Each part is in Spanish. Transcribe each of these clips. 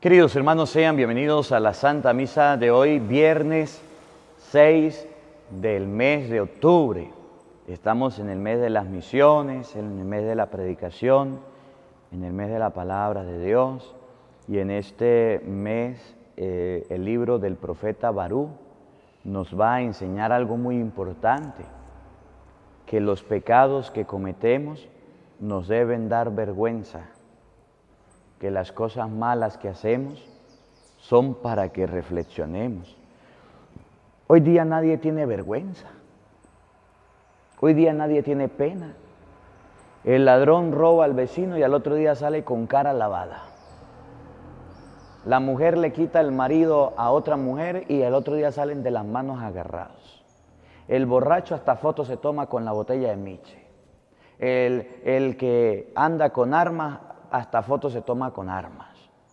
Queridos hermanos, sean bienvenidos a la Santa Misa de hoy, viernes 6 del mes de octubre. Estamos en el mes de las misiones, en el mes de la predicación, en el mes de la palabra de Dios. Y en este mes el libro del profeta Barú nos va a enseñar algo muy importante, que los pecados que cometemos nos deben dar vergüenza, que las cosas malas que hacemos son para que reflexionemos. Hoy día nadie tiene vergüenza, hoy día nadie tiene pena. El ladrón roba al vecino y al otro día sale con cara lavada. La mujer le quita el marido a otra mujer y al otro día salen de las manos agarrados. El borracho hasta fotos se toma con la botella de miche. El que anda con armas hasta fotos se toma con armas.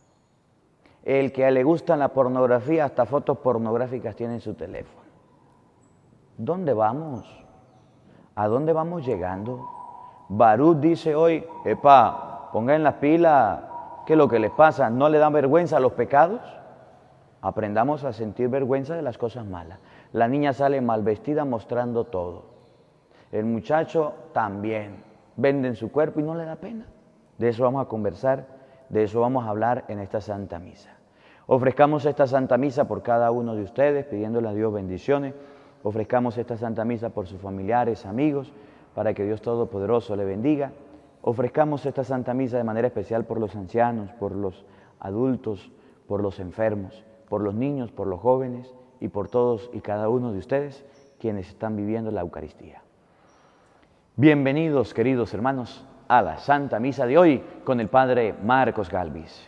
El que le gusta la pornografía, hasta fotos pornográficas tiene en su teléfono. ¿Dónde vamos? ¿A dónde vamos llegando? Barú dice hoy, pongan las pilas, ¿qué es lo que les pasa? ¿No le dan vergüenza a los pecados? Aprendamos a sentir vergüenza de las cosas malas. La niña sale mal vestida mostrando todo. El muchacho también. Venden su cuerpo y no le da pena. De eso vamos a conversar, de eso vamos a hablar en esta Santa Misa. Ofrezcamos esta Santa Misa por cada uno de ustedes, pidiéndole a Dios bendiciones. Ofrezcamos esta Santa Misa por sus familiares, amigos, para que Dios Todopoderoso le bendiga. Ofrezcamos esta Santa Misa de manera especial por los ancianos, por los adultos, por los enfermos, por los niños, por los jóvenes y por todos y cada uno de ustedes quienes están viviendo la Eucaristía. Bienvenidos, queridos hermanos, a la Santa Misa de hoy con el Padre Marcos Galvis.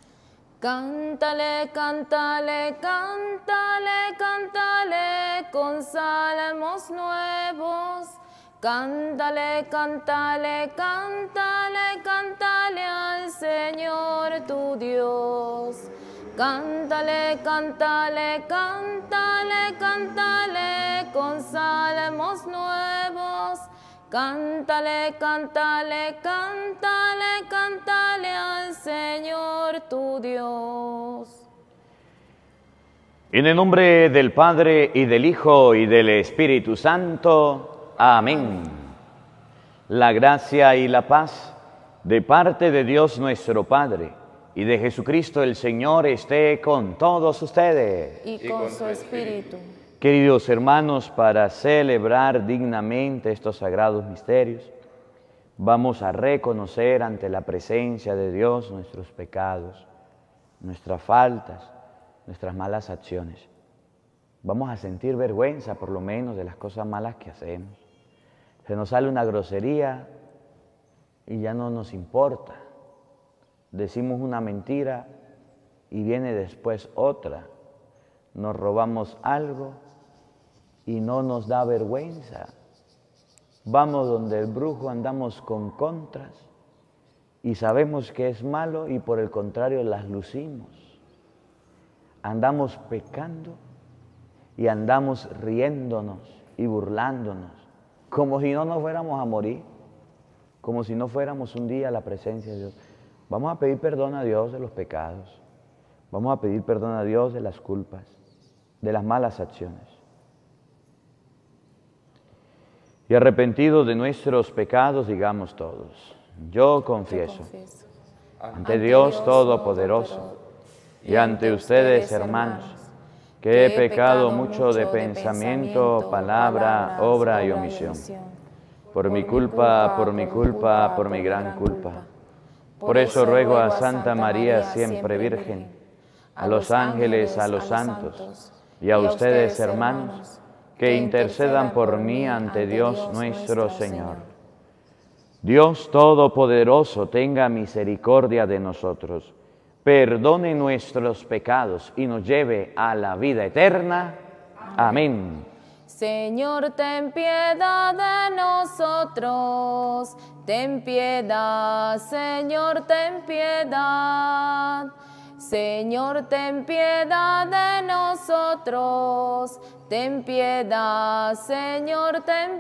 Cántale, cántale, cántale, cántale con salmos nuevos. Cántale, cántale, cántale, cántale al Señor tu Dios. Cántale, cántale, cántale, cántale con salmos nuevos. Cántale, cántale, cántale, cántale al Señor tu Dios. En el nombre del Padre, y del Hijo, y del Espíritu Santo. Amén. La gracia y la paz de parte de Dios nuestro Padre y de Jesucristo el Señor esté con todos ustedes. Y con su Espíritu. Queridos hermanos, para celebrar dignamente estos sagrados misterios, vamos a reconocer ante la presencia de Dios nuestros pecados, nuestras faltas, nuestras malas acciones. Vamos a sentir vergüenza por lo menos de las cosas malas que hacemos. Se nos sale una grosería y ya no nos importa. Decimos una mentira y viene después otra. Nos robamos algo y no nos da vergüenza. Vamos donde el brujo, andamos con contras y sabemos que es malo y por el contrario las lucimos. Andamos pecando y andamos riéndonos y burlándonos, como si no nos fuéramos a morir, como si no fuéramos un día a la presencia de Dios. Vamos a pedir perdón a Dios de los pecados, vamos a pedir perdón a Dios de las culpas, de las malas acciones. Y arrepentidos de nuestros pecados, digamos todos, yo confieso ante Dios Todopoderoso y ante ustedes, hermanos, que he pecado mucho de pensamiento, palabra, obra y omisión. Por mi culpa, por mi gran culpa. Por eso ruego a Santa María, siempre Virgen, a los ángeles, a los santos y a ustedes, hermanos, que intercedan por mí ante Dios nuestro Señor. Dios Todopoderoso tenga misericordia de nosotros, perdone nuestros pecados y nos lleve a la vida eterna. Amén. Señor, ten piedad de nosotros, ten piedad, Señor, ten piedad. Señor, ten piedad de nosotros, ten piedad, Señor, ten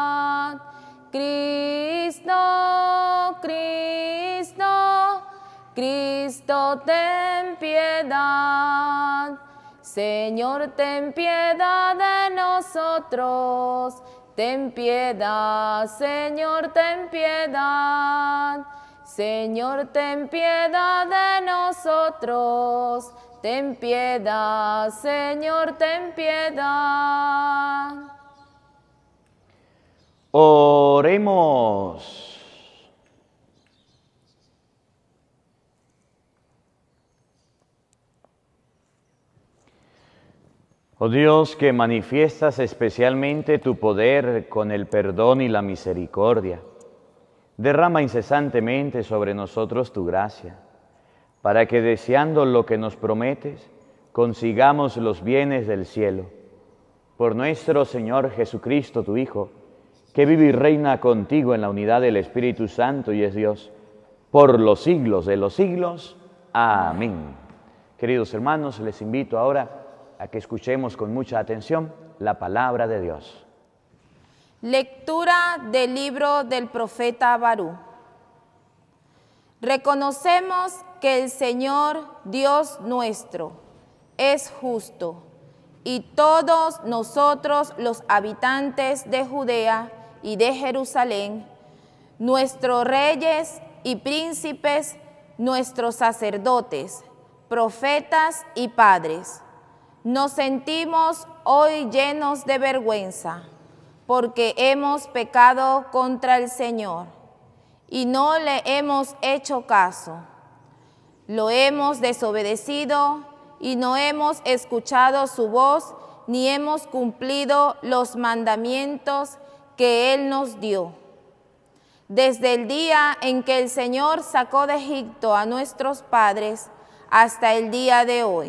piedad. Cristo, Cristo, Cristo, ten piedad. Señor, ten piedad de nosotros. Ten piedad, Señor, ten piedad. Señor, ten piedad de nosotros. Ten piedad, Señor, ten piedad. Oremos. Oh Dios, que manifiestas especialmente tu poder con el perdón y la misericordia, derrama incesantemente sobre nosotros tu gracia, para que deseando lo que nos prometes, consigamos los bienes del cielo. Por nuestro Señor Jesucristo, tu Hijo, que vive y reina contigo en la unidad del Espíritu Santo y es Dios, por los siglos de los siglos. Amén. Queridos hermanos, les invito ahora a que escuchemos con mucha atención la palabra de Dios. Lectura del libro del profeta Barú. Reconocemos que el Señor, Dios nuestro, es justo, y todos nosotros los habitantes de Judea y de Jerusalén, nuestros reyes y príncipes, nuestros sacerdotes, profetas y padres, nos sentimos hoy llenos de vergüenza, porque hemos pecado contra el Señor y no le hemos hecho caso. Lo hemos desobedecido y no hemos escuchado su voz, ni hemos cumplido los mandamientos que Él nos dio. Desde el día en que el Señor sacó de Egipto a nuestros padres hasta el día de hoy,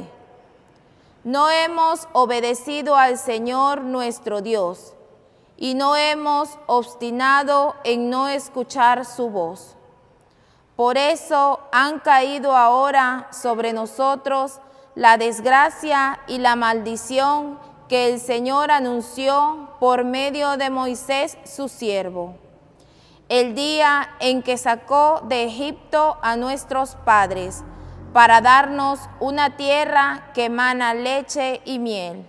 no hemos obedecido al Señor nuestro Dios y no hemos obstinado en no escuchar su voz. Por eso han caído ahora sobre nosotros la desgracia y la maldición que el Señor anunció por medio de Moisés su siervo, el día en que sacó de Egipto a nuestros padres, para darnos una tierra que emana leche y miel.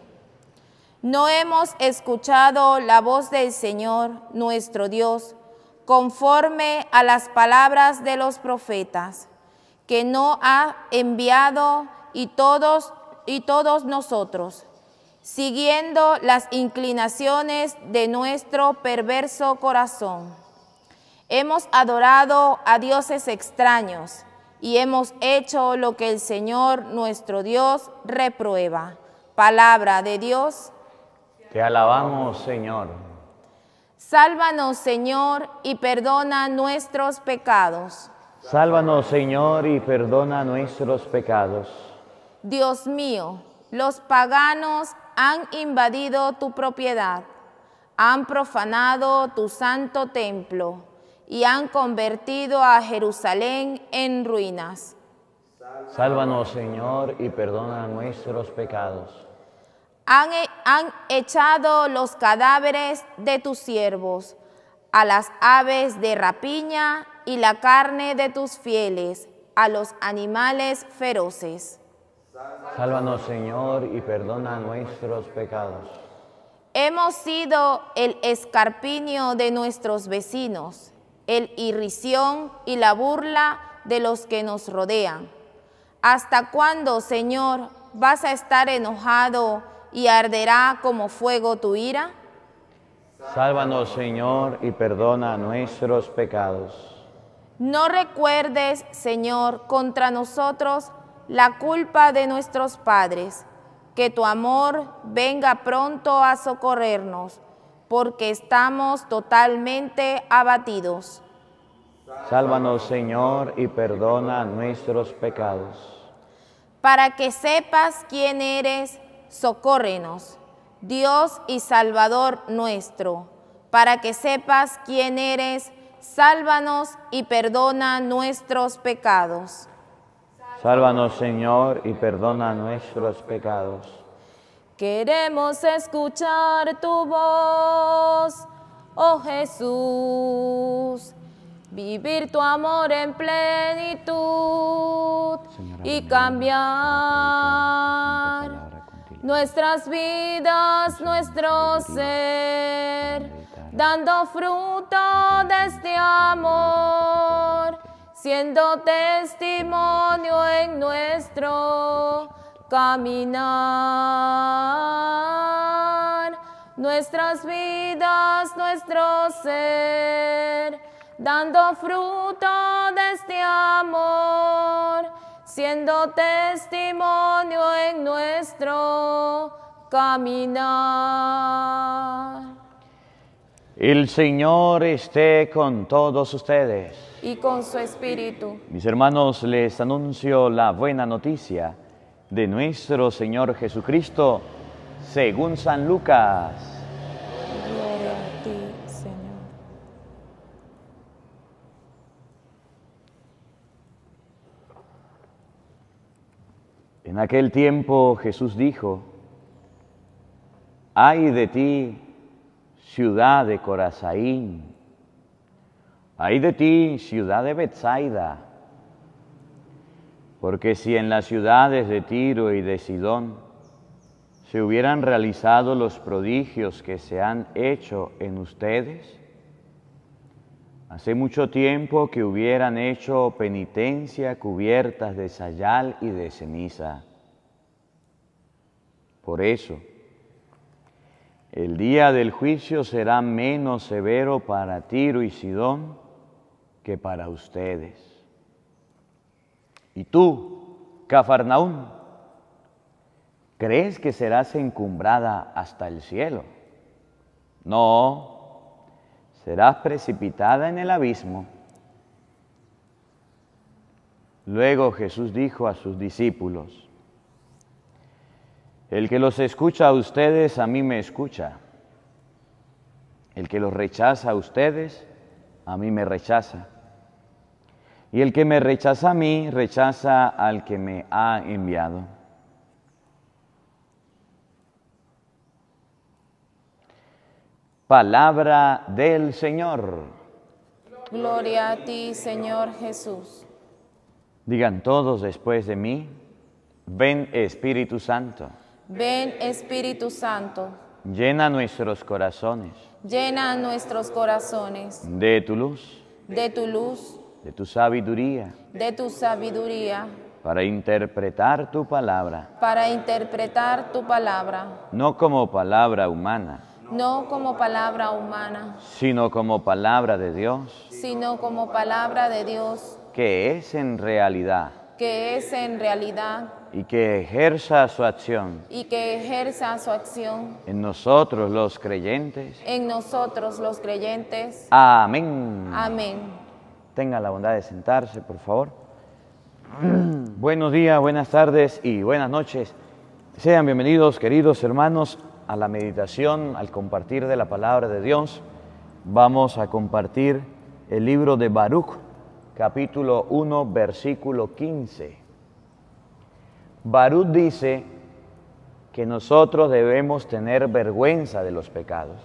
No hemos escuchado la voz del Señor, nuestro Dios, conforme a las palabras de los profetas, que no ha enviado y todos nosotros, siguiendo las inclinaciones de nuestro perverso corazón, hemos adorado a dioses extraños, y hemos hecho lo que el Señor nuestro Dios reprueba. Palabra de Dios. Te alabamos, Señor. Sálvanos, Señor, y perdona nuestros pecados. Sálvanos, Señor, y perdona nuestros pecados. Dios mío, los paganos han invadido tu propiedad, han profanado tu santo templo, y han convertido a Jerusalén en ruinas. Sálvanos, Señor, y perdona nuestros pecados. Han echado los cadáveres de tus siervos, a las aves de rapiña y la carne de tus fieles, a los animales feroces. Sálvanos, Señor, y perdona nuestros pecados. Hemos sido el escarpinio de nuestros vecinos, el irrisión y la burla de los que nos rodean. ¿Hasta cuándo, Señor, vas a estar enojado y arderá como fuego tu ira? Sálvanos, Señor, y perdona nuestros pecados. No recuerdes, Señor, contra nosotros la culpa de nuestros padres, que tu amor venga pronto a socorrernos, porque estamos totalmente abatidos. Sálvanos, Señor, y perdona nuestros pecados. Para que sepas quién eres, socórrenos, Dios y Salvador nuestro. Para que sepas quién eres, sálvanos y perdona nuestros pecados. Sálvanos, Señor, y perdona nuestros pecados. Queremos escuchar tu voz, oh Jesús. vivir tu amor en plenitud y cambiar nuestras vidas, nuestro ser, dando fruto de este amor, siendo testimonio en nuestro caminar. Nuestras vidas, nuestro ser, dando fruto de este amor, siendo testimonio en nuestro caminar. El Señor esté con todos ustedes. Y con su espíritu. Mis hermanos, les anuncio la buena noticia de nuestro Señor Jesucristo según San Lucas. Gloria a ti, Señor. En aquel tiempo Jesús dijo: ay de ti, ciudad de Corazaín, ay de ti, ciudad de Betsaida, porque si en las ciudades de Tiro y de Sidón se hubieran realizado los prodigios que se han hecho en ustedes, hace mucho tiempo que hubieran hecho penitencia cubiertas de sayal y de ceniza. Por eso, el día del juicio será menos severo para Tiro y Sidón que para ustedes. Y tú, Cafarnaúm, ¿crees que serás encumbrada hasta el cielo? No, serás precipitada en el abismo. Luego Jesús dijo a sus discípulos: el que los escucha a ustedes, a mí me escucha. El que los rechaza a ustedes, a mí me rechaza. Y el que me rechaza a mí, rechaza al que me ha enviado. Palabra del Señor. Gloria a ti, Señor Jesús. Digan todos después de mí: ven Espíritu Santo. Ven Espíritu Santo. Llena nuestros corazones. Llena nuestros corazones. De tu luz. De tu luz. De tu sabiduría. De tu sabiduría. Para interpretar tu palabra. Para interpretar tu palabra. No como palabra humana. No como palabra humana. Sino como palabra de Dios. Sino como palabra de Dios. Que es en realidad. Que es en realidad. Y que ejerza su acción. Y que ejerza su acción. En nosotros los creyentes. En nosotros los creyentes. Amén. Amén. Tenga la bondad de sentarse, por favor. Buenos días, buenas tardes y buenas noches. Sean bienvenidos, queridos hermanos, a la meditación, al compartir de la palabra de Dios. Vamos a compartir el libro de Baruch, capítulo 1, versículo 15. Baruch dice que nosotros debemos tener vergüenza de los pecados.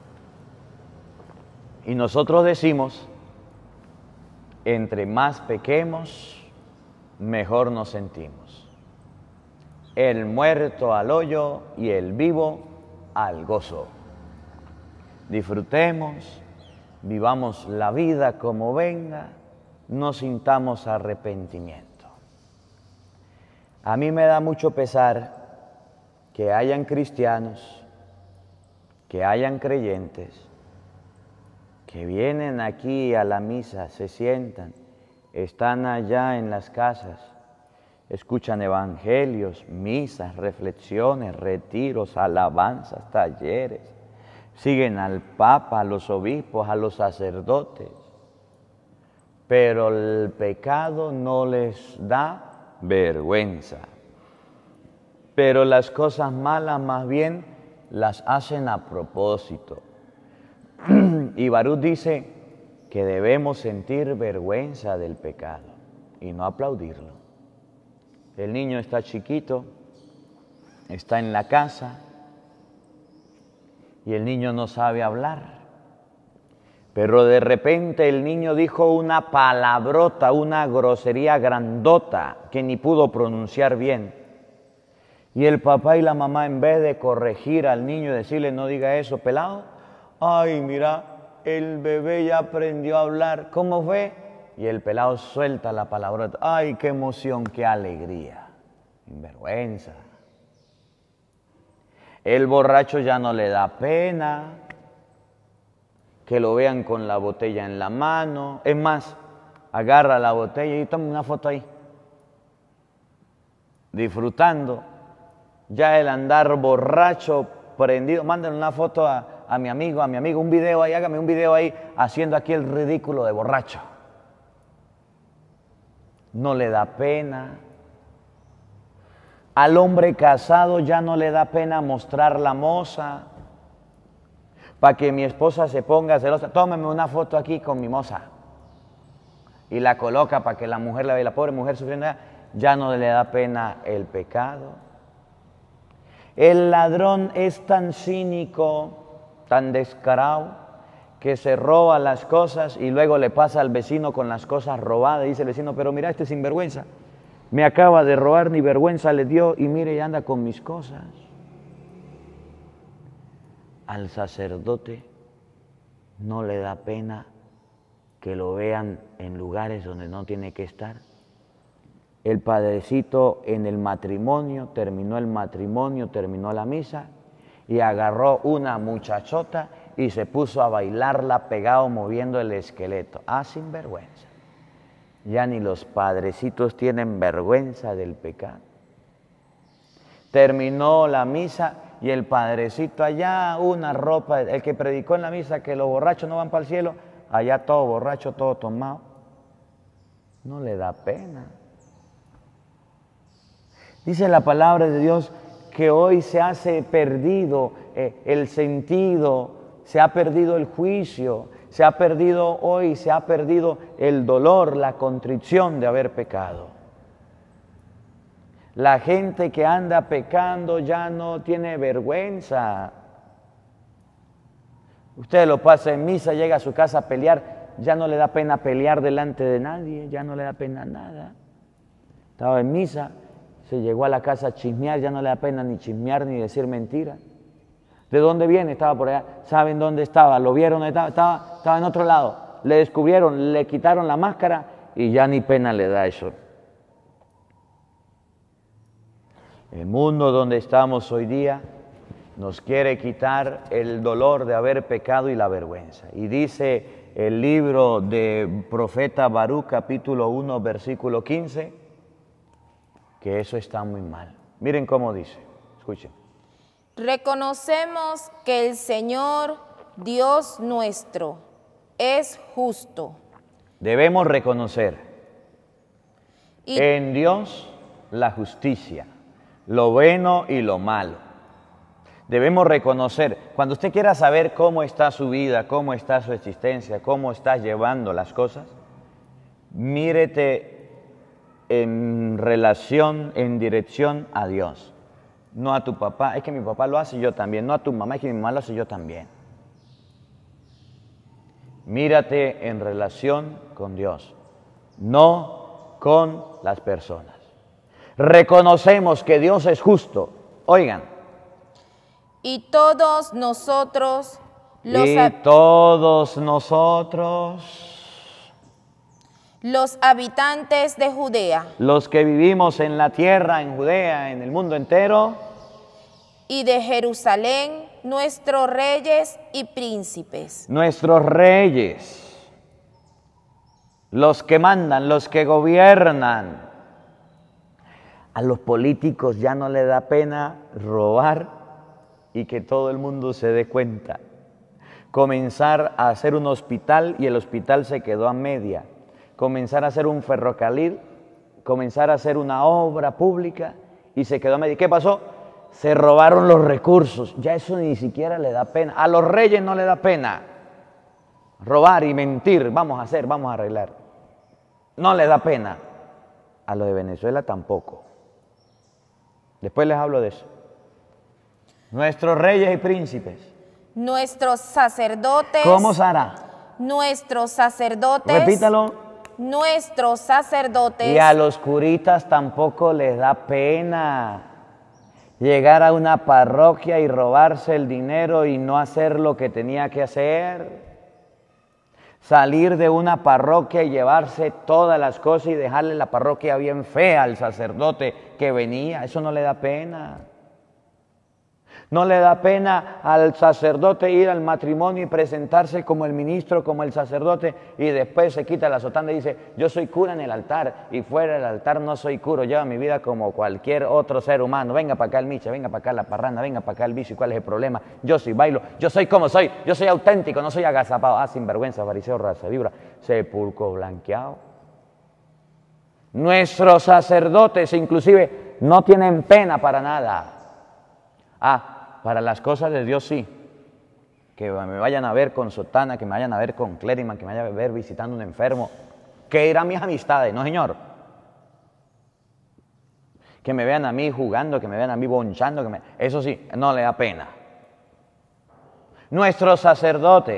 Y nosotros decimos: entre más pequemos, mejor nos sentimos. El muerto al hoyo y el vivo al gozo. Disfrutemos, vivamos la vida como venga, no sintamos arrepentimiento. A mí me da mucho pesar que hayan cristianos, que hayan creyentes, que vienen aquí a la misa, se sientan, están allá en las casas, escuchan evangelios, misas, reflexiones, retiros, alabanzas, talleres, siguen al Papa, a los obispos, a los sacerdotes, pero el pecado no les da vergüenza. Pero las cosas malas más bien las hacen a propósito. Y Baruch dice que debemos sentir vergüenza del pecado y no aplaudirlo. El niño está chiquito, está en la casa y el niño no sabe hablar. Pero de repente el niño dijo una palabrota, una grosería grandota que ni pudo pronunciar bien. Y el papá y la mamá, en vez de corregir al niño y decirle no diga eso, pelado, ay, mira, el bebé ya aprendió a hablar, ¿cómo fue? Y el pelado suelta la palabrota, ay, qué emoción, qué alegría, sinvergüenza. El borracho ya no le da pena que lo vean con la botella en la mano. Es más, agarra la botella y toma una foto ahí, disfrutando. Ya el andar borracho, prendido, mándenle una foto a mi amigo, un video ahí, hágame un video ahí, haciendo aquí el ridículo de borracho. No le da pena. Al hombre casado ya no le da pena mostrar la moza, para que mi esposa se ponga celosa. Tómame una foto aquí con mi moza. Y la coloca para que la mujer la vea. La pobre mujer sufriendo, ya no le da pena el pecado. El ladrón es tan cínico, tan descarado, que se roba las cosas y luego le pasa al vecino con las cosas robadas. Y dice el vecino, pero mira, este sinvergüenza, me acaba de robar, ni vergüenza le dio y mire, y anda con mis cosas. Al sacerdote no le da pena que lo vean en lugares donde no tiene que estar. El padrecito en el matrimonio, terminó la misa y agarró una muchachota y se puso a bailarla pegado moviendo el esqueleto. Ah, sinvergüenza. Ya ni los padrecitos tienen vergüenza del pecado. Terminó la misa y el padrecito allá, una ropa, el que predicó en la misa que los borrachos no van para el cielo, allá todo borracho, todo tomado. No le da pena. Dice la palabra de Dios que hoy se hace perdido el sentido, se ha perdido el juicio, se ha perdido el dolor, la contrición de haber pecado. La gente que anda pecando ya no tiene vergüenza. Usted lo pasa en misa, llega a su casa a pelear, ya no le da pena pelear delante de nadie, ya no le da pena nada. Estaba en misa, se llegó a la casa a chismear, ya no le da pena ni chismear ni decir mentira. ¿De dónde viene? Estaba por allá. ¿Saben dónde estaba? ¿Lo vieron? Estaba en otro lado. Le descubrieron, le quitaron la máscara y ya ni pena le da eso. El mundo donde estamos hoy día nos quiere quitar el dolor de haber pecado y la vergüenza. Y dice el libro de profeta Baruch, capítulo 1, versículo 15, que eso está muy mal. Miren cómo dice, escuchen. Reconocemos que el Señor, Dios nuestro, es justo. Debemos reconocer en Dios la justicia, lo bueno y lo malo. Debemos reconocer, cuando usted quiera saber cómo está su vida, cómo está su existencia, cómo está llevando las cosas, mírete en relación, en dirección a Dios. No a tu papá, es que mi papá lo hace, yo también. No a tu mamá, es que mi mamá lo hace, yo también. Mírate en relación con Dios, no con las personas. Reconocemos que Dios es justo. Oigan. Y todos nosotros los habitantes de Judea, los que vivimos en la tierra, en Judea, en el mundo entero, y de Jerusalén, nuestros reyes y príncipes. Nuestros reyes, los que mandan, los que gobiernan. A los políticos ya no le da pena robar y que todo el mundo se dé cuenta. Comenzar a hacer un hospital y el hospital se quedó a media. Comenzar a hacer un ferrocarril, comenzar a hacer una obra pública y se quedó a media. ¿Qué pasó? Se robaron los recursos. Ya eso ni siquiera le da pena. A los reyes no le da pena robar y mentir. Vamos a hacer, vamos a arreglar. No le da pena. A los de Venezuela tampoco. Después les hablo de eso. Nuestros reyes y príncipes. Nuestros sacerdotes. ¿Cómo será? nuestros sacerdotes, repítalo, nuestros sacerdotes, y a los curitas tampoco les da pena llegar a una parroquia y robarse el dinero y no hacer lo que tenía que hacer. Salir de una parroquia y llevarse todas las cosas y dejarle la parroquia bien fea al sacerdote que venía, eso no le da pena. No le da pena al sacerdote ir al matrimonio y presentarse como el ministro, como el sacerdote, y después se quita la sotana y dice, yo soy cura en el altar, y fuera del altar no soy cura, llevo mi vida como cualquier otro ser humano. Venga para acá el micha, venga para acá la parranda, venga para acá el vicio, ¿cuál es el problema? Yo sí bailo, yo soy como soy, yo soy auténtico, no soy agazapado. Ah, sinvergüenza, fariseo, raza vibra, sepulcro blanqueado. Nuestros sacerdotes inclusive no tienen pena para nada. Para las cosas de Dios sí, que me vayan a ver con sotana, que me vayan a ver con clériman, que me vayan a ver visitando un enfermo, que irán mis amistades, no señor. Que me vean a mí jugando, que me vean a mí bonchando, eso sí, no le da pena. Nuestros sacerdotes,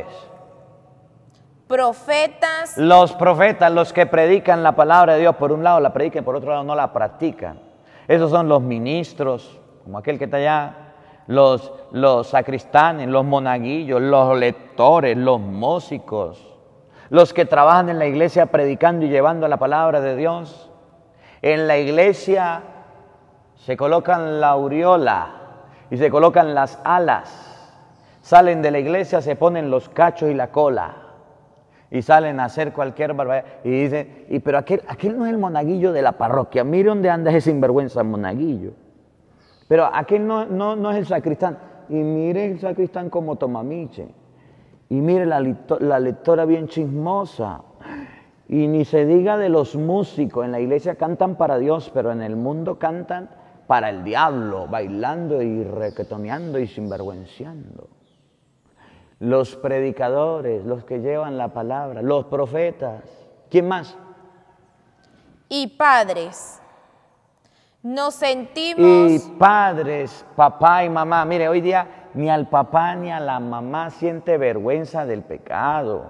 profetas, los profetas, los que predican la palabra de Dios, por un lado la predican, por otro lado no la practican. Esos son los ministros, como aquel que está allá, los sacristanes, los monaguillos, los lectores, los músicos, los que trabajan en la iglesia predicando y llevando la palabra de Dios. En la iglesia se colocan la aureola y se colocan las alas. Salen de la iglesia, se ponen los cachos y la cola y salen a hacer cualquier barbaridad. Y dicen, pero aquel no es el monaguillo de la parroquia, mire dónde anda ese sinvergüenza monaguillo. Pero aquel no es el sacristán. Y mire el sacristán como tomamiche. Y mire la lectora bien chismosa. Y ni se diga de los músicos. En la iglesia cantan para Dios, pero en el mundo cantan para el diablo, bailando y requetoneando y sinvergüenciando. Los predicadores, los que llevan la palabra, los profetas. ¿Quién más? Y padres. Nos sentimos... Y padres, papá y mamá. Mire, hoy día ni al papá ni a la mamá siente vergüenza del pecado.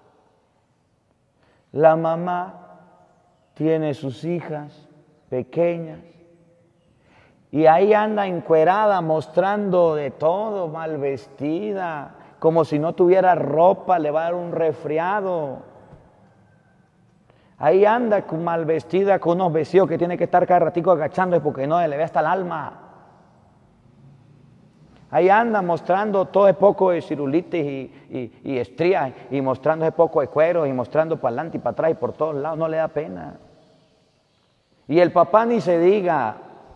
La mamá tiene sus hijas pequeñas y ahí anda encuerada mostrando de todo, mal vestida, como si no tuviera ropa, le va a dar un resfriado. Ahí anda mal vestida con unos vestidos que tiene que estar cada ratico agachando porque no le ve hasta el alma. Ahí anda mostrando todo ese poco de cirulitis y estrías y mostrando ese poco de cuero y mostrando para adelante y para atrás y por todos lados, no le da pena. Y el papá ni se diga,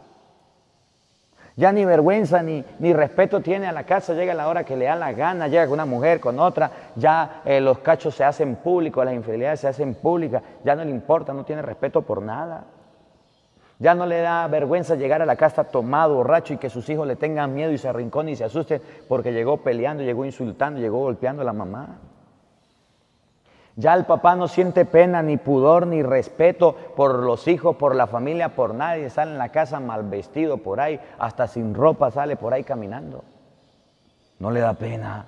ya ni vergüenza ni respeto tiene a la casa, llega a la hora que le da la gana, llega con una mujer, con otra, ya los cachos se hacen públicos, las infidelidades se hacen públicas, ya no le importa, no tiene respeto por nada. Ya no le da vergüenza llegar a la casa tomado, borracho y que sus hijos le tengan miedo y se arrinconen y se asusten porque llegó peleando, llegó insultando, llegó golpeando a la mamá. Ya el papá no siente pena, ni pudor, ni respeto por los hijos, por la familia, por nadie. Sale en la casa mal vestido por ahí, hasta sin ropa sale por ahí caminando. No le da pena.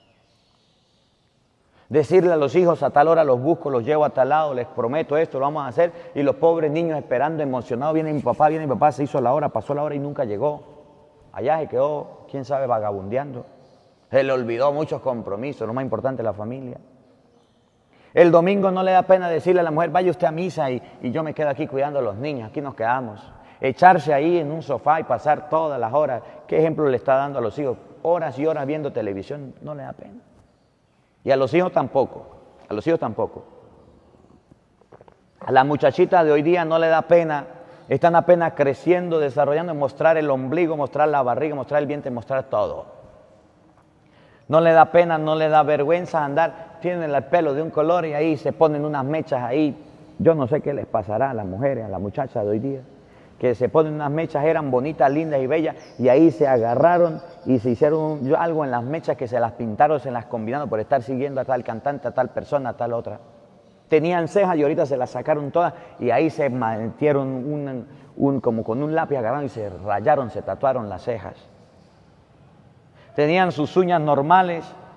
Decirle a los hijos a tal hora los busco, los llevo a tal lado, les prometo esto, lo vamos a hacer. Y los pobres niños esperando, emocionados, viene mi papá, se hizo la hora, pasó la hora y nunca llegó. Allá se quedó, quién sabe, vagabundeando. Se le olvidó muchos compromisos, lo más importante, la familia. El domingo no le da pena decirle a la mujer, vaya usted a misa y yo me quedo aquí cuidando a los niños, aquí nos quedamos. Echarse ahí en un sofá y pasar todas las horas. ¿Qué ejemplo le está dando a los hijos? Horas y horas viendo televisión, no le da pena. Y a los hijos tampoco, a los hijos tampoco. A las muchachitas de hoy día no le da pena, están apenas creciendo, desarrollando, mostrar el ombligo, mostrar la barriga, mostrar el vientre, mostrar todo. No le da pena, no le da vergüenza andar, tienen el pelo de un color y ahí se ponen unas mechas ahí. Yo no sé qué les pasará a las mujeres, a las muchachas de hoy día, que se ponen unas mechas, eran bonitas, lindas y bellas, y ahí se agarraron y se hicieron algo en las mechas que se las pintaron, se las combinaron por estar siguiendo a tal cantante, a tal persona, a tal otra. Tenían cejas y ahorita se las sacaron todas y ahí se metieron como con un lápiz agarraron y se rayaron, se tatuaron las cejas. Tenían sus uñas normales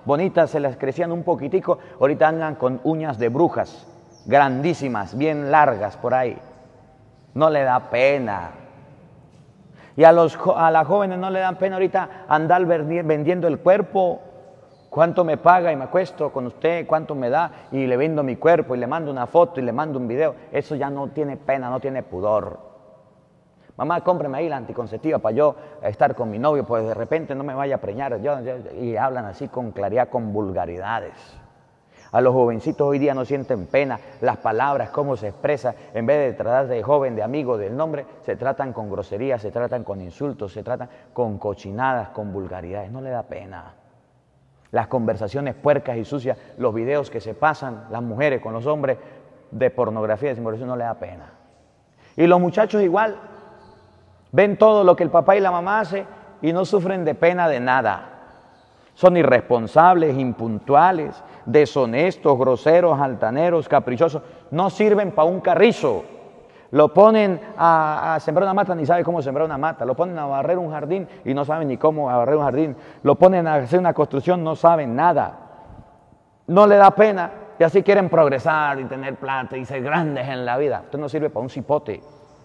bonitas, se les crecían un poquitico, ahorita andan con uñas de brujas, grandísimas, bien largas por ahí. No le da pena. Y a las jóvenes no le dan pena ahorita andar vendiendo el cuerpo. ¿Cuánto me paga y me acuesto con usted? ¿Cuánto me da? Y le vendo mi cuerpo y le mando una foto y le mando un video. Eso ya no tiene pena, no tiene pudor. Mamá, cómpreme ahí la anticonceptiva para yo estar con mi novio, pues de repente no me vaya a preñar. Y hablan así con claridad, con vulgaridades. A los jovencitos hoy día no sienten pena. Las palabras, cómo se expresa, en vez de tratar de joven, de amigo, del nombre, se tratan con groserías, se tratan con insultos, se tratan con cochinadas, con vulgaridades. No le da pena. Las conversaciones puercas y sucias, los videos que se pasan las mujeres con los hombres de pornografía, de simulación, no le da pena. Y los muchachos igual, ven todo lo que el papá y la mamá hacen y no sufren de pena de nada. Son irresponsables, impuntuales, deshonestos, groseros, altaneros, caprichosos. No sirven para un carrizo. Lo ponen a sembrar una mata, ni sabe cómo sembrar una mata. Lo ponen a barrer un jardín y no saben ni cómo barrer un jardín. Lo ponen a hacer una construcción, no saben nada. No le da pena y así quieren progresar y tener plata y ser grandes en la vida. Usted no sirve para un cipote.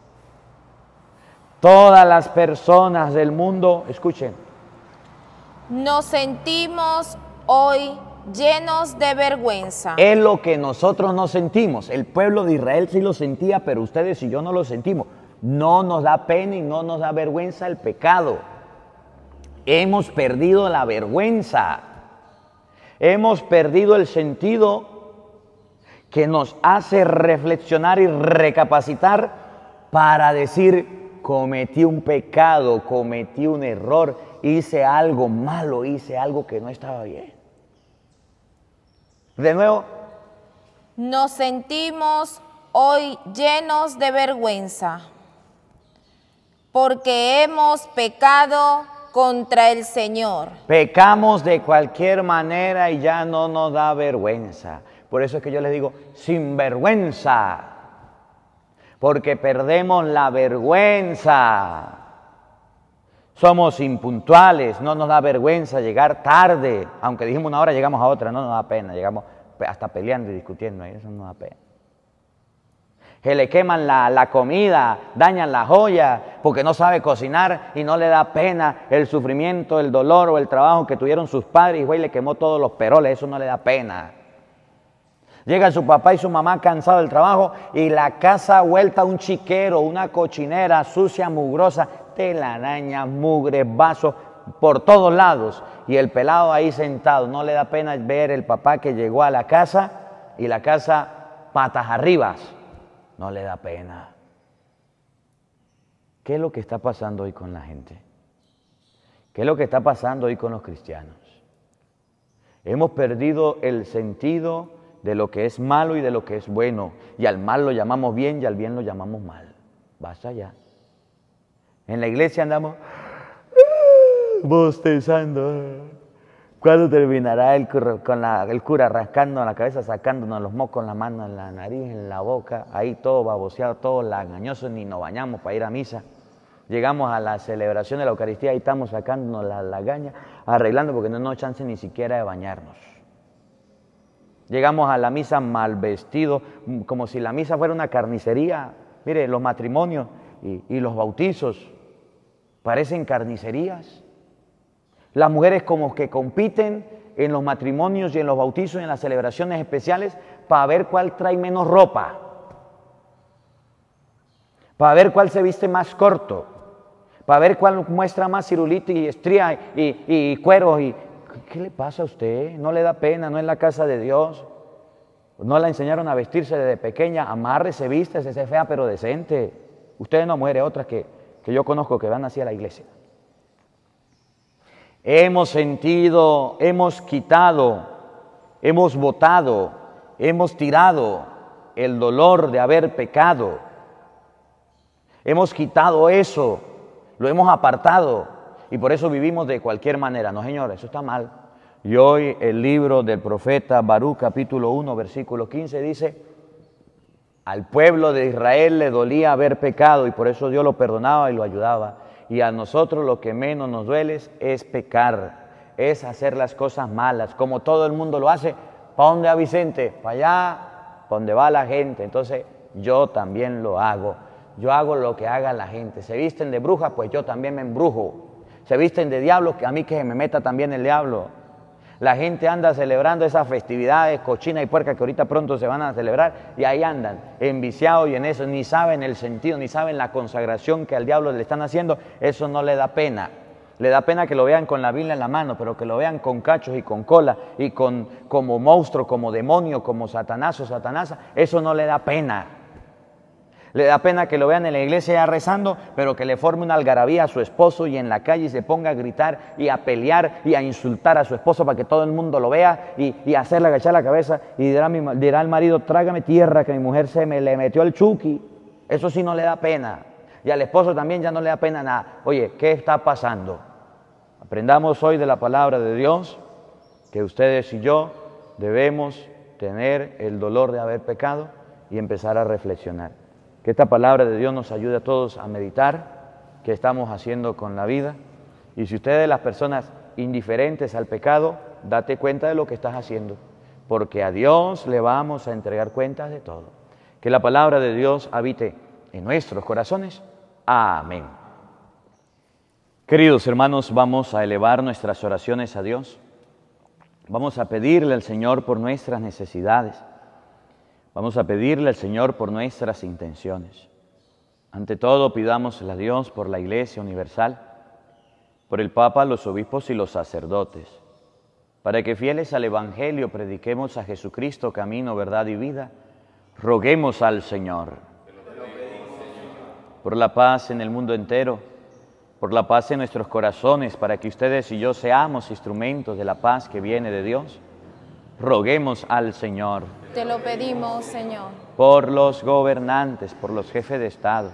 Todas las personas del mundo, escuchen. Nos sentimos hoy llenos de vergüenza. Es lo que nosotros nos sentimos. El pueblo de Israel sí lo sentía, pero ustedes y yo no lo sentimos. No nos da pena y no nos da vergüenza el pecado. Hemos perdido la vergüenza. Hemos perdido el sentido que nos hace reflexionar y recapacitar para decir, cometí un pecado, cometí un error, hice algo malo, hice algo que no estaba bien. De nuevo. Nos sentimos hoy llenos de vergüenza porque hemos pecado contra el Señor. Pecamos de cualquier manera y ya no nos da vergüenza. Por eso es que yo les digo, sin vergüenza, porque perdemos la vergüenza. Somos impuntuales, no nos da vergüenza llegar tarde. Aunque dijimos una hora, llegamos a otra, no nos da pena. Llegamos hasta peleando y discutiendo, eso no da pena. Que le queman la comida, dañan la joya porque no sabe cocinar y no le da pena el sufrimiento, el dolor o el trabajo que tuvieron sus padres y güey le quemó todos los peroles, eso no le da pena. Llega su papá y su mamá cansados del trabajo y la casa vuelta a un chiquero, una cochinera sucia, mugrosa, telarañas, mugre, vasos por todos lados y el pelado ahí sentado. No le da pena ver el papá que llegó a la casa y la casa patas arriba. No le da pena. ¿Qué es lo que está pasando hoy con la gente? ¿Qué es lo que está pasando hoy con los cristianos? Hemos perdido el sentido de lo que es malo y de lo que es bueno. Y al mal lo llamamos bien y al bien lo llamamos mal. Basta ya. En la iglesia andamos bostezando. ¿Cuándo terminará el cura rascando la cabeza, sacándonos los mocos en la mano, en la nariz, en la boca? Ahí todo baboseado, todo lagañoso, ni nos bañamos para ir a misa. Llegamos a la celebración de la Eucaristía y estamos sacándonos la lagaña, arreglando porque no nos chance ni siquiera de bañarnos. Llegamos a la misa mal vestidos, como si la misa fuera una carnicería. Mire, los matrimonios y los bautizos parecen carnicerías. Las mujeres como que compiten en los matrimonios y en los bautizos y en las celebraciones especiales para ver cuál trae menos ropa, para ver cuál se viste más corto, para ver cuál muestra más cirulito y estría y cuero. ¿Qué le pasa a usted? ¿No le da pena? ¿No es la casa de Dios? ¿No la enseñaron a vestirse desde pequeña? Amárrese, vístese, sea fea pero decente. Ustedes no, mujeres, otras que yo conozco que van así a la iglesia. Hemos sentido, hemos quitado, hemos botado, hemos tirado el dolor de haber pecado. Hemos quitado eso, lo hemos apartado y por eso vivimos de cualquier manera. No, señores, eso está mal. Y hoy el libro del profeta Baruch, capítulo 1, versículo 15, dice: al pueblo de Israel le dolía haber pecado y por eso Dios lo perdonaba y lo ayudaba. Y a nosotros lo que menos nos duele es pecar. es hacer las cosas malas, como todo el mundo lo hace. ¿Para dónde va Vicente? Para allá, para donde va la gente. Entonces yo también lo hago. Yo hago lo que haga la gente. Se visten de brujas, pues yo también me embrujo. Se visten de diablo, que a mí que me meta también el diablo. La gente anda celebrando esas festividades cochinas y puercas que ahorita pronto se van a celebrar y ahí andan, enviciados y en eso, ni saben el sentido, ni saben la consagración que al diablo le están haciendo. Eso no le da pena. Le da pena que lo vean con la Biblia en la mano, pero que lo vean con cachos y con cola y como monstruo, como demonio, como Satanás o Satanasa, eso no le da pena. Le da pena que lo vean en la iglesia ya rezando, pero que le forme una algarabía a su esposo y en la calle se ponga a gritar y a pelear y a insultar a su esposo para que todo el mundo lo vea y hacerle agachar la cabeza y dirá al marido, trágame tierra que mi mujer se me le metió el chuki. Eso sí no le da pena. Y al esposo también ya no le da pena nada. Oye, ¿qué está pasando? Aprendamos hoy de la palabra de Dios que ustedes y yo debemos tener el dolor de haber pecado y empezar a reflexionar. Que esta palabra de Dios nos ayude a todos a meditar qué estamos haciendo con la vida. Y si ustedes, las personas indiferentes al pecado, date cuenta de lo que estás haciendo, porque a Dios le vamos a entregar cuentas de todo. Que la palabra de Dios habite en nuestros corazones. Amén. Queridos hermanos, vamos a elevar nuestras oraciones a Dios. Vamos a pedirle al Señor por nuestras necesidades. Vamos a pedirle al Señor por nuestras intenciones. Ante todo, pidámosle a Dios por la Iglesia Universal, por el Papa, los obispos y los sacerdotes, para que fieles al Evangelio prediquemos a Jesucristo, camino, verdad y vida. Roguemos al Señor. Por la paz en el mundo entero, por la paz en nuestros corazones, para que ustedes y yo seamos instrumentos de la paz que viene de Dios. Roguemos al Señor. Te lo pedimos, Señor. Por los gobernantes, por los jefes de Estado,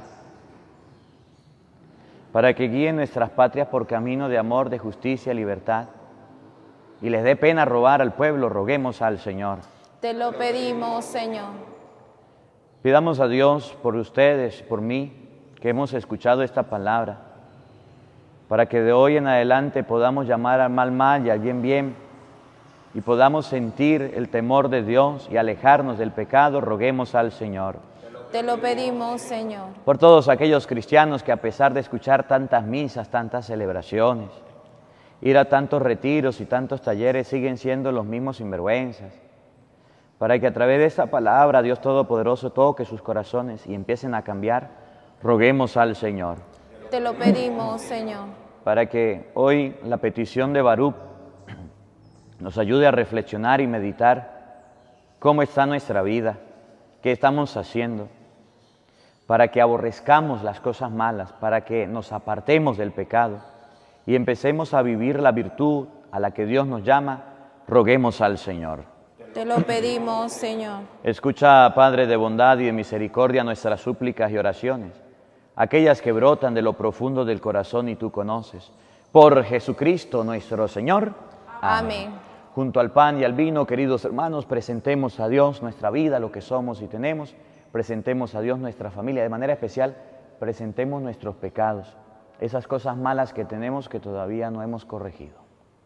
para que guíen nuestras patrias por camino de amor, de justicia y libertad, y les dé pena robar al pueblo. Roguemos al Señor. Te lo pedimos, Señor. Pidamos a Dios por ustedes, por mí, que hemos escuchado esta palabra, para que de hoy en adelante podamos llamar al mal mal y al bien bien, y podamos sentir el temor de Dios y alejarnos del pecado. Roguemos al Señor. Te lo pedimos, Señor. Por todos aquellos cristianos que a pesar de escuchar tantas misas, tantas celebraciones, ir a tantos retiros y tantos talleres, siguen siendo los mismos sinvergüenzas, para que a través de esta palabra Dios Todopoderoso toque sus corazones y empiecen a cambiar. Roguemos al Señor. Te lo pedimos, Señor. Para que hoy la petición de Baruch nos ayude a reflexionar y meditar cómo está nuestra vida, qué estamos haciendo, para que aborrezcamos las cosas malas, para que nos apartemos del pecado y empecemos a vivir la virtud a la que Dios nos llama. Roguemos al Señor. Te lo pedimos, Señor. Escucha, Padre de bondad y de misericordia, nuestras súplicas y oraciones, aquellas que brotan de lo profundo del corazón y tú conoces. Por Jesucristo nuestro Señor. Amén. Junto al pan y al vino, queridos hermanos, presentemos a Dios nuestra vida, lo que somos y tenemos. Presentemos a Dios nuestra familia. De manera especial, presentemos nuestros pecados, esas cosas malas que tenemos que todavía no hemos corregido.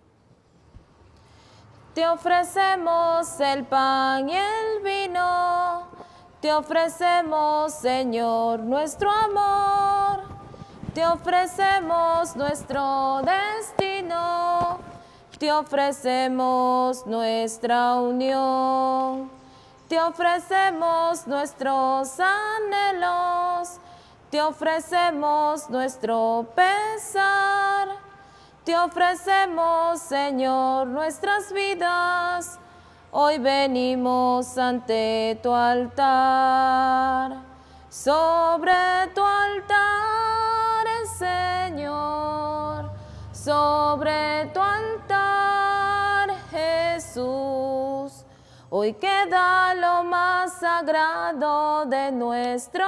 Te ofrecemos el pan y el vino. Te ofrecemos, Señor, nuestro amor. Te ofrecemos nuestro destino. Te ofrecemos nuestra unión, te ofrecemos nuestros anhelos, te ofrecemos nuestro pesar, te ofrecemos, Señor, nuestras vidas. Hoy venimos ante tu altar, sobre tu altar, Señor, sobre tu altar, Jesús. Hoy queda lo más sagrado de nuestro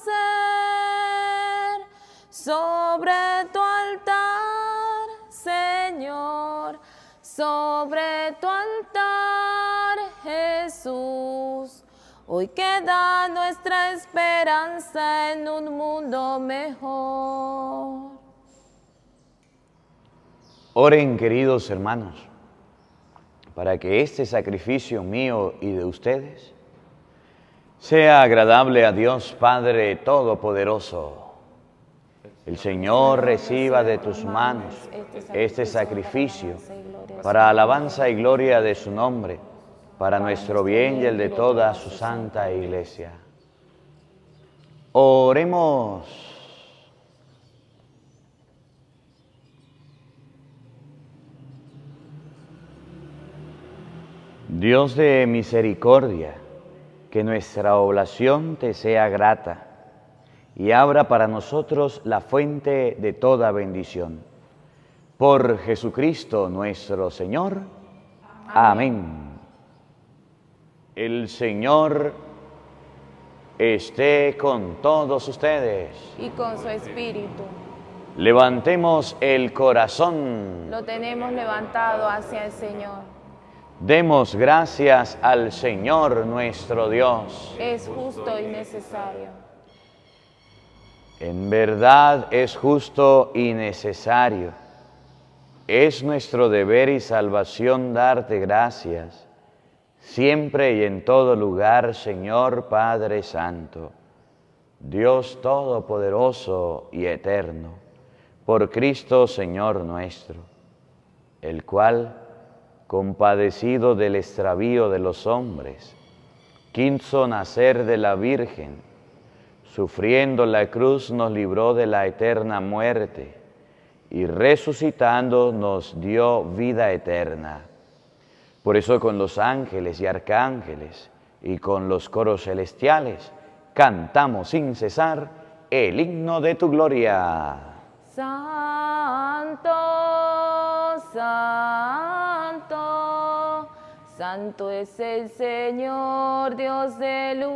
ser, sobre tu altar, Señor, sobre tu altar, Jesús. Hoy queda nuestra esperanza en un mundo mejor. Oren, queridos hermanos, para que este sacrificio mío y de ustedes sea agradable a Dios Padre Todopoderoso. El Señor reciba de tus manos este sacrificio para alabanza y gloria de su nombre, para nuestro bien y el de toda su santa Iglesia. Oremos. Dios de misericordia, que nuestra oblación te sea grata y abra para nosotros la fuente de toda bendición. Por Jesucristo nuestro Señor. Amén. El Señor esté con todos ustedes. Y con su espíritu. Levantemos el corazón. Lo tenemos levantado hacia el Señor. Demos gracias al Señor nuestro Dios. Es justo y necesario. En verdad es justo y necesario. Es nuestro deber y salvación darte gracias, siempre y en todo lugar, Señor Padre Santo, Dios Todopoderoso y Eterno, por Cristo Señor nuestro, el cual, compadecido del extravío de los hombres, quiso nacer de la Virgen, sufriendo la cruz nos libró de la eterna muerte, y resucitando nos dio vida eterna. Por eso con los ángeles y arcángeles y con los coros celestiales cantamos sin cesar el himno de tu gloria. Santo, santo, santo es el Señor, Dios del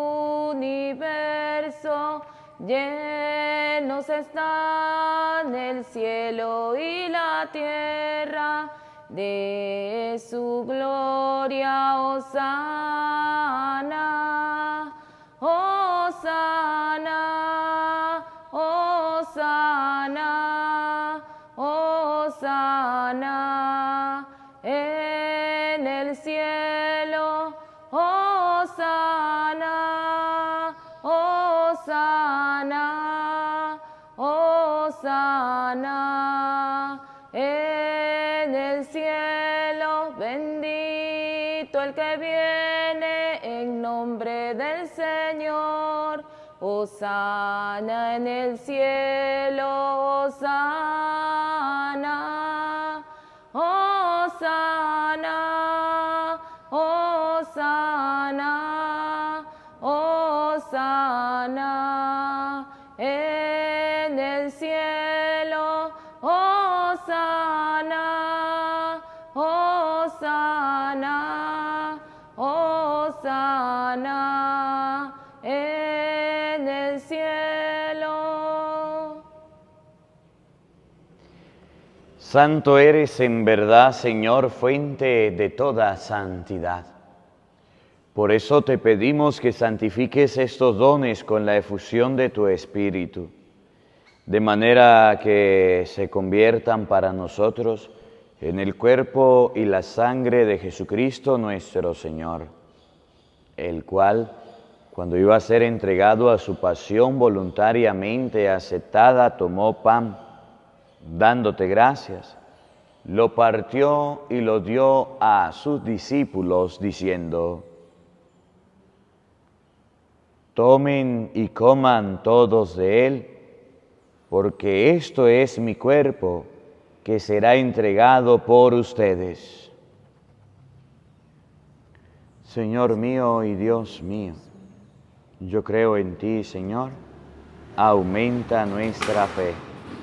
universo. Llenos están el cielo y la tierra de su gloria. Hosana, hosana, hosana, hosana en el cielo. Hosana, hosana, hosana en el cielo. Bendito el que viene en nombre del Señor. Hosana en el cielo. Hosana, hosana, hosana, hosana en el cielo. Hosana, hosana, hosana en el cielo. Santo eres en verdad, Señor, fuente de toda santidad. Por eso te pedimos que santifiques estos dones con la efusión de tu Espíritu, de manera que se conviertan para nosotros en el cuerpo y la sangre de Jesucristo nuestro Señor, el cual, cuando iba a ser entregado a su pasión voluntariamente aceptada, tomó pan, dándote gracias, lo partió y lo dio a sus discípulos, diciendo: tomen y coman todos de él, porque esto es mi cuerpo, que será entregado por ustedes. Señor mío y Dios mío, yo creo en ti, Señor, aumenta nuestra fe.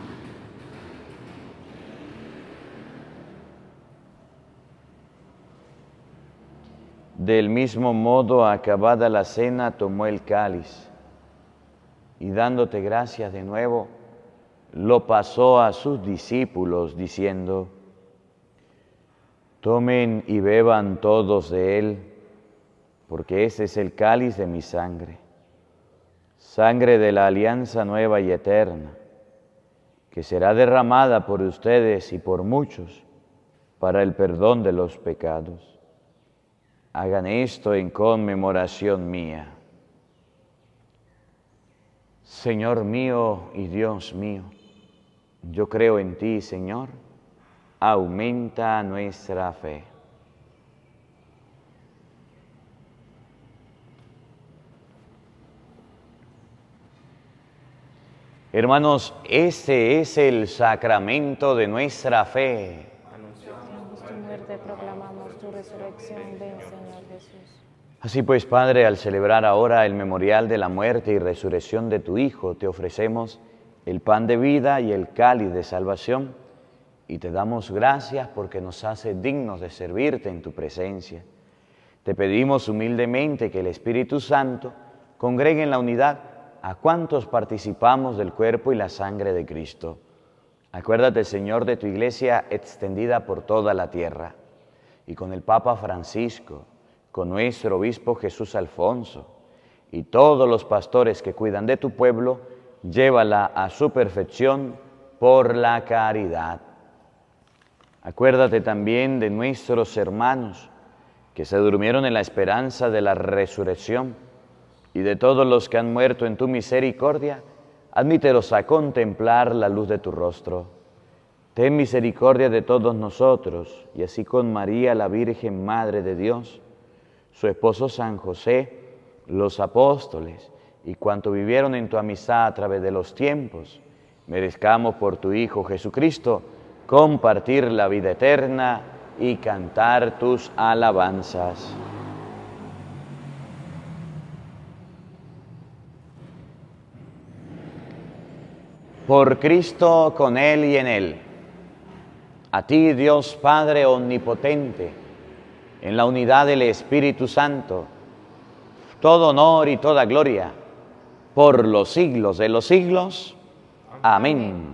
Del mismo modo, acabada la cena, tomó el cáliz y dándote gracias de nuevo, lo pasó a sus discípulos, diciendo: tomen y beban todos de él, porque ese es el cáliz de mi sangre, sangre de la alianza nueva y eterna, que será derramada por ustedes y por muchos para el perdón de los pecados. Hagan esto en conmemoración mía. Señor mío y Dios mío, yo creo en ti, Señor, aumenta nuestra fe. Hermanos, este es el sacramento de nuestra fe. Anunciamos tu muerte, proclamamos tu resurrección. Ven, Señor Jesús. Así pues, Padre, al celebrar ahora el memorial de la muerte y resurrección de tu Hijo, te ofrecemos el pan de vida y el cáliz de salvación, y te damos gracias porque nos hace dignos de servirte en tu presencia. Te pedimos humildemente que el Espíritu Santo congregue en la unidad a cuantos participamos del cuerpo y la sangre de Cristo. Acuérdate, Señor, de tu Iglesia extendida por toda la tierra, y con el Papa Francisco, con nuestro Obispo Jesús Alfonso, y todos los pastores que cuidan de tu pueblo, llévala a su perfección por la caridad. Acuérdate también de nuestros hermanos que se durmieron en la esperanza de la resurrección, y de todos los que han muerto en tu misericordia, admítelos a contemplar la luz de tu rostro. Ten misericordia de todos nosotros, y así con María, la Virgen Madre de Dios, su esposo San José, los apóstoles, y cuanto vivieron en tu amistad a través de los tiempos, merezcamos por tu Hijo Jesucristo compartir la vida eterna y cantar tus alabanzas. Por Cristo, con Él y en Él. A ti, Dios Padre Omnipotente, en la unidad del Espíritu Santo, todo honor y toda gloria, por los siglos de los siglos. Amén.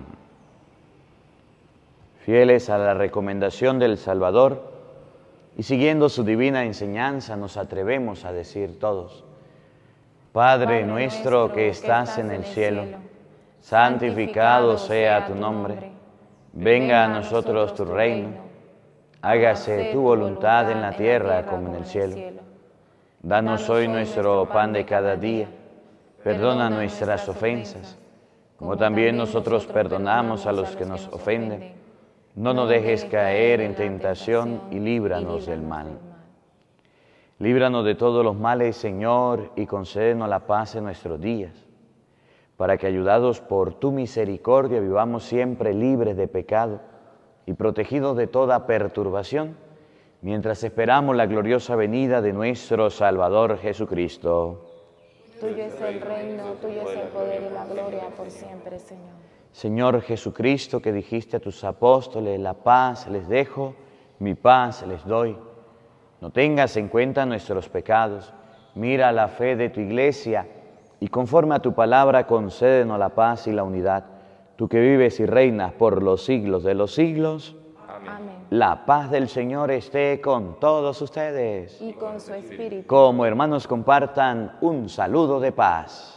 Fieles a la recomendación del Salvador y siguiendo su divina enseñanza, nos atrevemos a decir todos: Padre nuestro que estás en el cielo, santificado sea tu nombre. Venga a nosotros tu reino. Hágase tu voluntad en la tierra como en el cielo. Danos hoy nuestro pan de cada día. Perdona nuestras ofensas, como también nosotros perdonamos a los que nos ofenden. No nos dejes caer en tentación y líbranos del mal. Líbranos de todos los males, Señor, y concédenos la paz en nuestros días, para que, ayudados por tu misericordia, vivamos siempre libres de pecado y protegidos de toda perturbación, mientras esperamos la gloriosa venida de nuestro Salvador Jesucristo. Tuyo es el reino, tuyo es el poder y la gloria por siempre, Señor. Señor Jesucristo, que dijiste a tus apóstoles: la paz les dejo, mi paz les doy. No tengas en cuenta nuestros pecados, mira la fe de tu Iglesia, y conforme a tu palabra concédenos la paz y la unidad. Tú que vives y reinas por los siglos de los siglos. Amén. La paz del Señor esté con todos ustedes. Y con su espíritu. Como hermanos compartan un saludo de paz.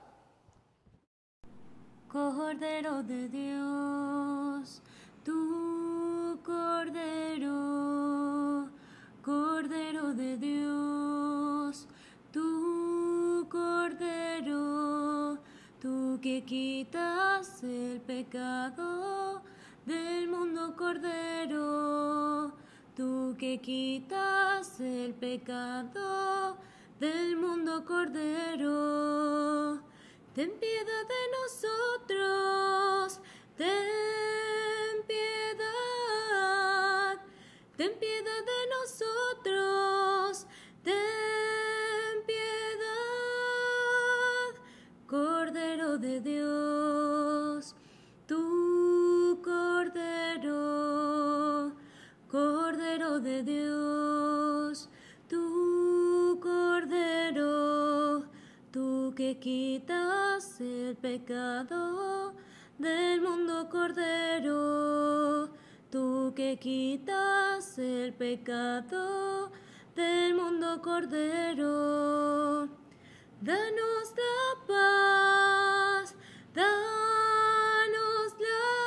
Cordero de Dios, tu Cordero, Cordero de Dios, tu Cordero, tú que quitas el pecado del mundo, Cordero, tú que quitas el pecado del mundo, Cordero. Ten piedad de nosotros, ten piedad de nosotros, ten piedad, Cordero de Dios, tu Cordero, Cordero de Dios, tu Cordero, tú que quitas el pecado del mundo, Cordero, tú que quitas el pecado del mundo, Cordero. Danos la paz, danos la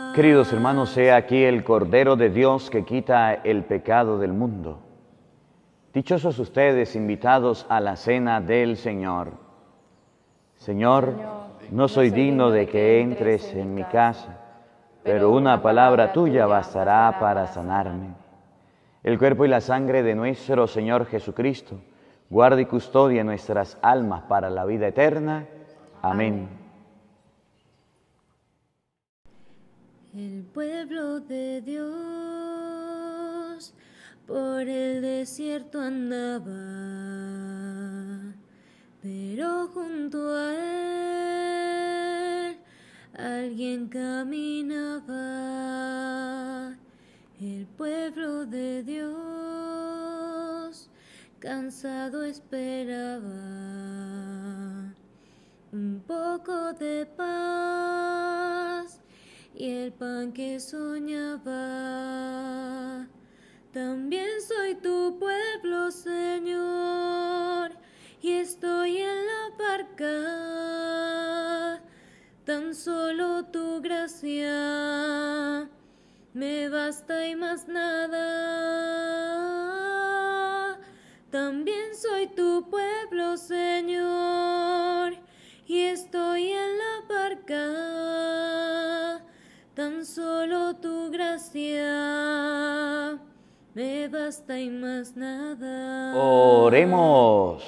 Queridos hermanos, sea aquí el Cordero de Dios que quita el pecado del mundo. Dichosos ustedes invitados a la cena del Señor. Señor, no soy digno de que entres en mi casa, pero una palabra tuya bastará para sanarme. El cuerpo y la sangre de nuestro Señor Jesucristo guarde y custodie nuestras almas para la vida eterna. Amén. El pueblo de Dios por el desierto andaba, pero junto a él alguien caminaba. El pueblo de Dios cansado esperaba un poco de paz y el pan que soñaba. También soy tu pueblo, Señor, y estoy en la barca. Tan solo tu gracia me basta y más nada. También soy tu pueblo, Señor, y estoy en la barca. Tan solo tu gracia me basta y más nada. Oremos.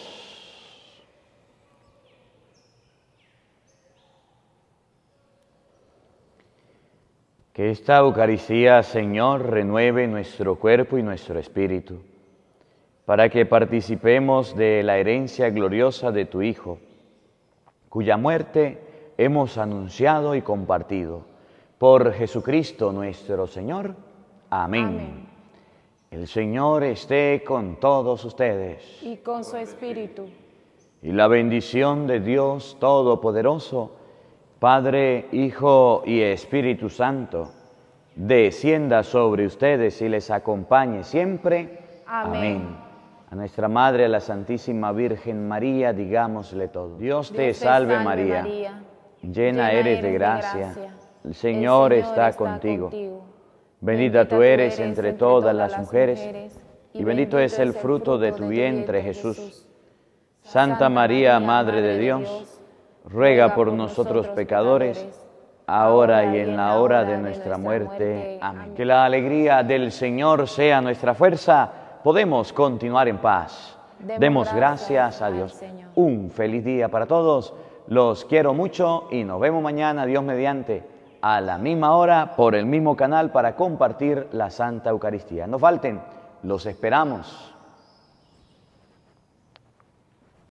Que esta Eucaristía, Señor, renueve nuestro cuerpo y nuestro espíritu, para que participemos de la herencia gloriosa de tu Hijo, cuya muerte hemos anunciado y compartido. Por Jesucristo nuestro Señor. Amén. Amén. El Señor esté con todos ustedes. Y con su espíritu. Y la bendición de Dios Todopoderoso, Padre, Hijo y Espíritu Santo, descienda sobre ustedes y les acompañe siempre. Amén. A nuestra Madre, a la Santísima Virgen María, digámosle todo. Dios te salve María, llena eres de gracia. El Señor está contigo. Bendita tú eres entre todas las mujeres, y bendito es el fruto de tu vientre, Jesús. Santa María, Madre de Dios, ruega por nosotros pecadores, ahora y en la hora de nuestra muerte. Amén. Que la alegría del Señor sea nuestra fuerza. Podemos continuar en paz. Demos gracias a Dios. Un feliz día para todos. Los quiero mucho y nos vemos mañana, Dios mediante, a la misma hora, por el mismo canal para compartir la Santa Eucaristía. No falten, los esperamos.